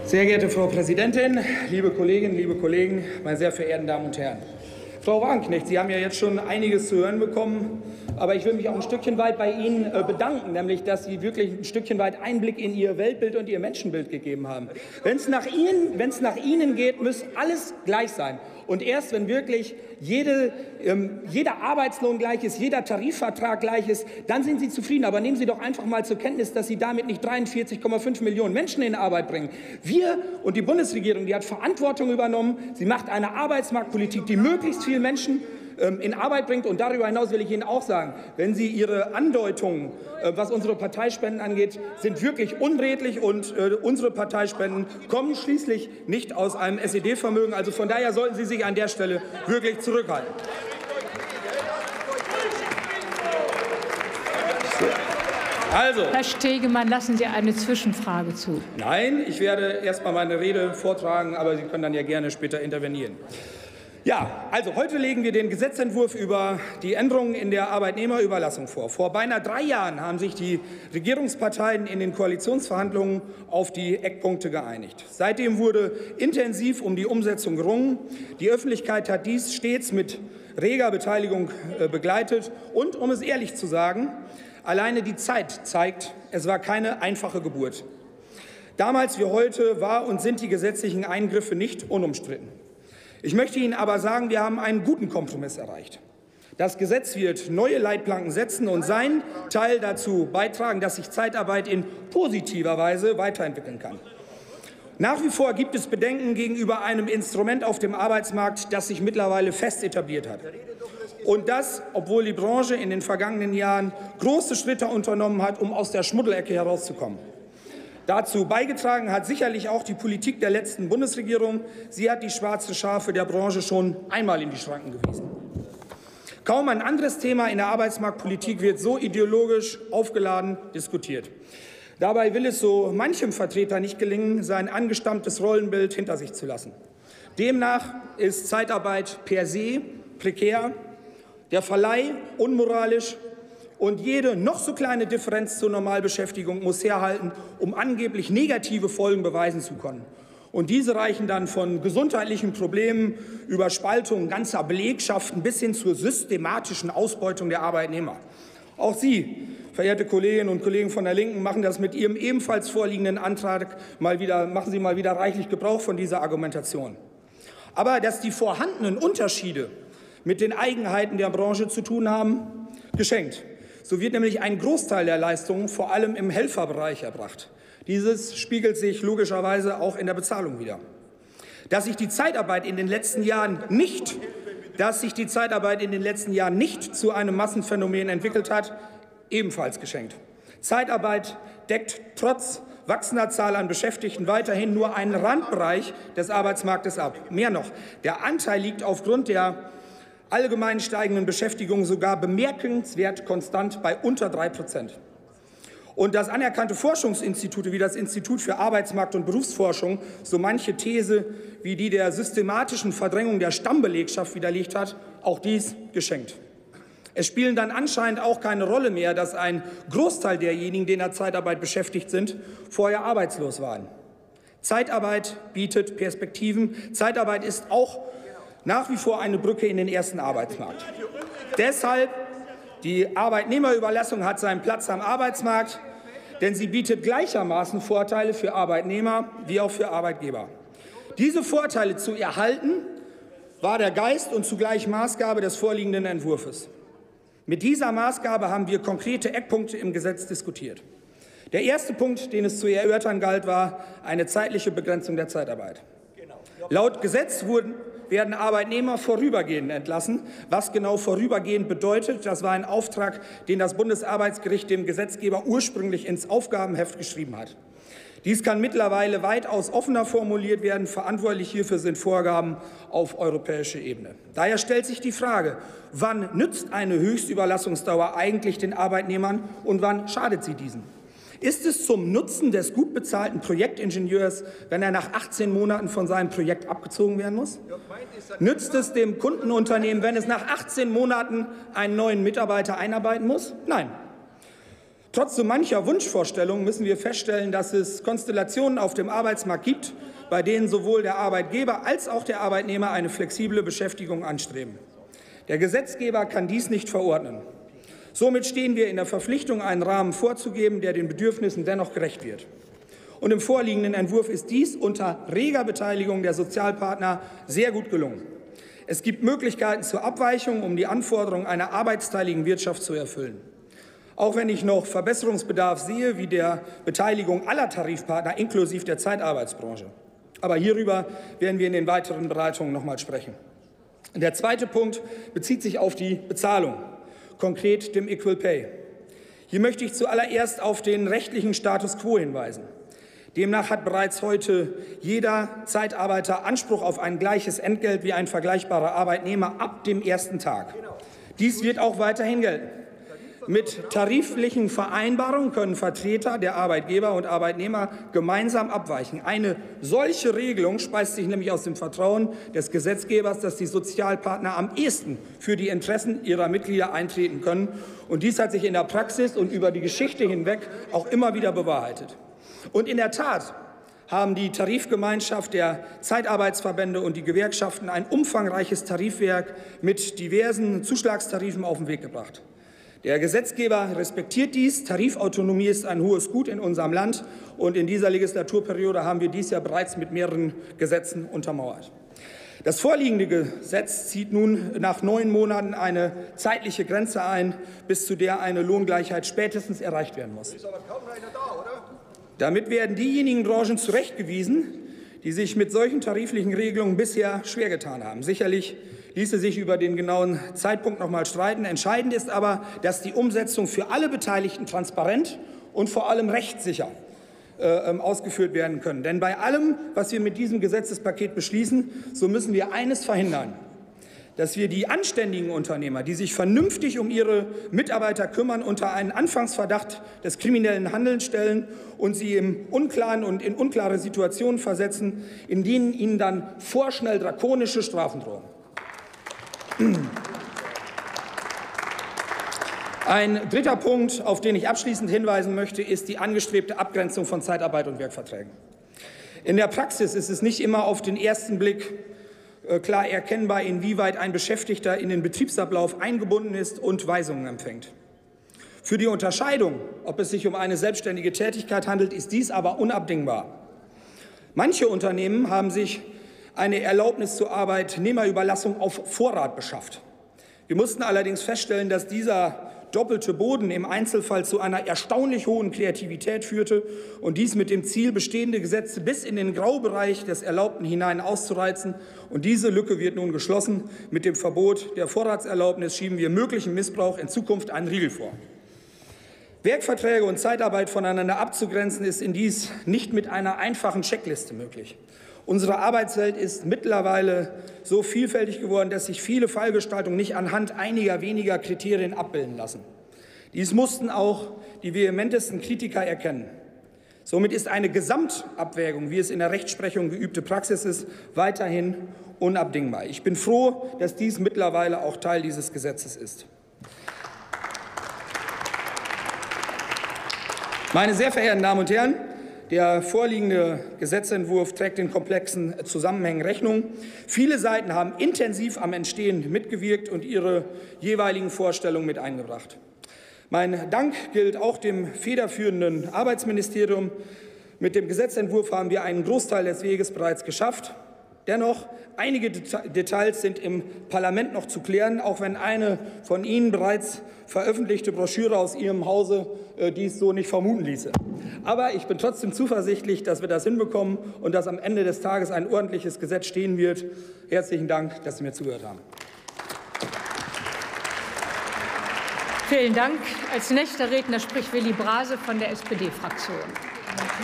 Sehr geehrte Frau Präsidentin, liebe Kolleginnen, liebe Kollegen, meine sehr verehrten Damen und Herren! Frau Wagenknecht, Sie haben ja jetzt schon einiges zu hören bekommen, aber ich will mich auch ein Stückchen weit bei Ihnen bedanken, nämlich, dass Sie wirklich ein Stückchen weit Einblick in Ihr Weltbild und Ihr Menschenbild gegeben haben. Wenn es nach Ihnen geht, muss alles gleich sein. Und erst wenn wirklich jeder Arbeitslohn gleich ist, jeder Tarifvertrag gleich ist, dann sind Sie zufrieden. Aber nehmen Sie doch einfach mal zur Kenntnis, dass Sie damit nicht 43,5 Millionen Menschen in Arbeit bringen. Wir und die Bundesregierung, die hat Verantwortung übernommen. Sie macht eine Arbeitsmarktpolitik, die möglichst viele Menschen in Arbeit bringt. Und darüber hinaus will ich Ihnen auch sagen, wenn Sie Ihre Andeutungen, was unsere Parteispenden angeht, sind wirklich unredlich. Und unsere Parteispenden kommen schließlich nicht aus einem SED-Vermögen. Also von daher sollten Sie sich an der Stelle wirklich zurückhalten. Also, Herr Stegemann, lassen Sie eine Zwischenfrage zu. Nein, ich werde erst mal meine Rede vortragen, aber Sie können dann ja gerne später intervenieren. Ja, also heute legen wir den Gesetzentwurf über die Änderungen in der Arbeitnehmerüberlassung vor. Vor beinahe 3 Jahren haben sich die Regierungsparteien in den Koalitionsverhandlungen auf die Eckpunkte geeinigt. Seitdem wurde intensiv um die Umsetzung gerungen. Die Öffentlichkeit hat dies stets mit reger Beteiligung begleitet. Und, um es ehrlich zu sagen, alleine die Zeit zeigt, es war keine einfache Geburt. Damals wie heute war und sind die gesetzlichen Eingriffe nicht unumstritten. Ich möchte Ihnen aber sagen, wir haben einen guten Kompromiss erreicht. Das Gesetz wird neue Leitplanken setzen und seinen Teil dazu beitragen, dass sich Zeitarbeit in positiver Weise weiterentwickeln kann. Nach wie vor gibt es Bedenken gegenüber einem Instrument auf dem Arbeitsmarkt, das sich mittlerweile fest etabliert hat. Und das, obwohl die Branche in den vergangenen Jahren große Schritte unternommen hat, um aus der Schmuddelecke herauszukommen. Dazu beigetragen hat sicherlich auch die Politik der letzten Bundesregierung. Sie hat die schwarzen Schafe der Branche schon einmal in die Schranken gewiesen. Kaum ein anderes Thema in der Arbeitsmarktpolitik wird so ideologisch aufgeladen diskutiert. Dabei will es so manchem Vertreter nicht gelingen, sein angestammtes Rollenbild hinter sich zu lassen. Demnach ist Zeitarbeit per se prekär, der Verleih unmoralisch. Und jede noch so kleine Differenz zur Normalbeschäftigung muss herhalten, um angeblich negative Folgen beweisen zu können. Und diese reichen dann von gesundheitlichen Problemen über Spaltung ganzer Belegschaften bis hin zur systematischen Ausbeutung der Arbeitnehmer. Auch Sie, verehrte Kolleginnen und Kollegen von der Linken, machen das mit Ihrem ebenfalls vorliegenden Antrag machen Sie mal wieder reichlich Gebrauch von dieser Argumentation. Aber dass die vorhandenen Unterschiede mit den Eigenheiten der Branche zu tun haben, geschenkt. So wird nämlich ein Großteil der Leistungen vor allem im Helferbereich erbracht. Dieses spiegelt sich logischerweise auch in der Bezahlung wider. Dass sich die Zeitarbeit in den letzten Jahren nicht zu einem Massenphänomen entwickelt hat, ebenfalls geschenkt. Zeitarbeit deckt trotz wachsender Zahl an Beschäftigten weiterhin nur einen Randbereich des Arbeitsmarktes ab. Mehr noch, der Anteil liegt aufgrund der allgemein steigenden Beschäftigung sogar bemerkenswert konstant bei unter 3%. Und dass anerkannte Forschungsinstitute wie das Institut für Arbeitsmarkt- und Berufsforschung so manche These wie die der systematischen Verdrängung der Stammbelegschaft widerlegt hat, auch dies geschenkt. Es spielen dann anscheinend auch keine Rolle mehr, dass ein Großteil derjenigen, die in der Zeitarbeit beschäftigt sind, vorher arbeitslos waren. Zeitarbeit bietet Perspektiven. Zeitarbeit ist auch nach wie vor eine Brücke in den ersten Arbeitsmarkt. Deshalb, die Arbeitnehmerüberlassung hat seinen Platz am Arbeitsmarkt, denn sie bietet gleichermaßen Vorteile für Arbeitnehmer wie auch für Arbeitgeber. Diese Vorteile zu erhalten, war der Geist und zugleich Maßgabe des vorliegenden Entwurfs. Mit dieser Maßgabe haben wir konkrete Eckpunkte im Gesetz diskutiert. Der erste Punkt, den es zu erörtern galt, war eine zeitliche Begrenzung der Zeitarbeit. Laut Gesetz werden Arbeitnehmer vorübergehend entlassen. Was genau vorübergehend bedeutet, das war ein Auftrag, den das Bundesarbeitsgericht dem Gesetzgeber ursprünglich ins Aufgabenheft geschrieben hat. Dies kann mittlerweile weitaus offener formuliert werden. Verantwortlich hierfür sind Vorgaben auf europäischer Ebene. Daher stellt sich die Frage, wann nützt eine Höchstüberlassungsdauer eigentlich den Arbeitnehmern und wann schadet sie diesen? Ist es zum Nutzen des gut bezahlten Projektingenieurs, wenn er nach 18 Monaten von seinem Projekt abgezogen werden muss? Nützt es dem Kundenunternehmen, wenn es nach 18 Monaten einen neuen Mitarbeiter einarbeiten muss? Nein. Trotz so mancher Wunschvorstellungen müssen wir feststellen, dass es Konstellationen auf dem Arbeitsmarkt gibt, bei denen sowohl der Arbeitgeber als auch der Arbeitnehmer eine flexible Beschäftigung anstreben. Der Gesetzgeber kann dies nicht verordnen. Somit stehen wir in der Verpflichtung, einen Rahmen vorzugeben, der den Bedürfnissen dennoch gerecht wird. Und im vorliegenden Entwurf ist dies unter reger Beteiligung der Sozialpartner sehr gut gelungen. Es gibt Möglichkeiten zur Abweichung, um die Anforderungen einer arbeitsteiligen Wirtschaft zu erfüllen. Auch wenn ich noch Verbesserungsbedarf sehe, wie der Beteiligung aller Tarifpartner inklusive der Zeitarbeitsbranche. Aber hierüber werden wir in den weiteren Beratungen noch mal sprechen. Der zweite Punkt bezieht sich auf die Bezahlung, konkret dem Equal Pay. Hier möchte ich zuallererst auf den rechtlichen Status quo hinweisen. Demnach hat bereits heute jeder Zeitarbeiter Anspruch auf ein gleiches Entgelt wie ein vergleichbarer Arbeitnehmer ab dem ersten Tag. Dies wird auch weiterhin gelten. Mit tariflichen Vereinbarungen können Vertreter der Arbeitgeber und Arbeitnehmer gemeinsam abweichen. Eine solche Regelung speist sich nämlich aus dem Vertrauen des Gesetzgebers, dass die Sozialpartner am ehesten für die Interessen ihrer Mitglieder eintreten können. Und dies hat sich in der Praxis und über die Geschichte hinweg auch immer wieder bewahrheitet. Und in der Tat haben die Tarifgemeinschaft der Zeitarbeitsverbände und die Gewerkschaften ein umfangreiches Tarifwerk mit diversen Zuschlagstarifen auf den Weg gebracht. Der Gesetzgeber respektiert dies. Tarifautonomie ist ein hohes Gut in unserem Land. Und in dieser Legislaturperiode haben wir dies ja bereits mit mehreren Gesetzen untermauert. Das vorliegende Gesetz zieht nun nach 9 Monaten eine zeitliche Grenze ein, bis zu der eine Lohngleichheit spätestens erreicht werden muss. Damit werden diejenigen Branchen zurechtgewiesen, die sich mit solchen tariflichen Regelungen bisher schwer getan haben. Sicherlich ließe sich über den genauen Zeitpunkt noch mal streiten. Entscheidend ist aber, dass die Umsetzung für alle Beteiligten transparent und vor allem rechtssicher ausgeführt werden können. Denn bei allem, was wir mit diesem Gesetzespaket beschließen, so müssen wir eines verhindern: dass wir die anständigen Unternehmer, die sich vernünftig um ihre Mitarbeiter kümmern, unter einen Anfangsverdacht des kriminellen Handelns stellen und sie im Unklaren und in unklare Situationen versetzen, in denen ihnen dann vorschnell drakonische Strafen drohen. Ein dritter Punkt, auf den ich abschließend hinweisen möchte, ist die angestrebte Abgrenzung von Zeitarbeit und Werkverträgen. In der Praxis ist es nicht immer auf den ersten Blick klar erkennbar, inwieweit ein Beschäftigter in den Betriebsablauf eingebunden ist und Weisungen empfängt. Für die Unterscheidung, ob es sich um eine selbstständige Tätigkeit handelt, ist dies aber unabdingbar. Manche Unternehmen haben sich eine Erlaubnis zur Arbeitnehmerüberlassung auf Vorrat beschafft. Wir mussten allerdings feststellen, dass dieser doppelte Boden im Einzelfall zu einer erstaunlich hohen Kreativität führte und dies mit dem Ziel, bestehende Gesetze bis in den Graubereich des Erlaubten hinein auszureizen. Und diese Lücke wird nun geschlossen. Mit dem Verbot der Vorratserlaubnis schieben wir möglichen Missbrauch in Zukunft einen Riegel vor. Werkverträge und Zeitarbeit voneinander abzugrenzen, ist indes nicht mit einer einfachen Checkliste möglich. Unsere Arbeitswelt ist mittlerweile so vielfältig geworden, dass sich viele Fallgestaltungen nicht anhand einiger weniger Kriterien abbilden lassen. Dies mussten auch die vehementesten Kritiker erkennen. Somit ist eine Gesamtabwägung, wie es in der Rechtsprechung geübte Praxis ist, weiterhin unabdingbar. Ich bin froh, dass dies mittlerweile auch Teil dieses Gesetzes ist. Meine sehr verehrten Damen und Herren, der vorliegende Gesetzentwurf trägt den komplexen Zusammenhängen Rechnung. Viele Seiten haben intensiv am Entstehen mitgewirkt und ihre jeweiligen Vorstellungen mit eingebracht. Mein Dank gilt auch dem federführenden Arbeitsministerium. Mit dem Gesetzentwurf haben wir einen Großteil des Weges bereits geschafft. Dennoch, einige Details sind im Parlament noch zu klären, auch wenn eine von Ihnen bereits veröffentlichte Broschüre aus Ihrem Hause dies so nicht vermuten ließe. Aber ich bin trotzdem zuversichtlich, dass wir das hinbekommen und dass am Ende des Tages ein ordentliches Gesetz stehen wird. Herzlichen Dank, dass Sie mir zugehört haben. Vielen Dank. Als nächster Redner spricht Willy Brase von der SPD-Fraktion.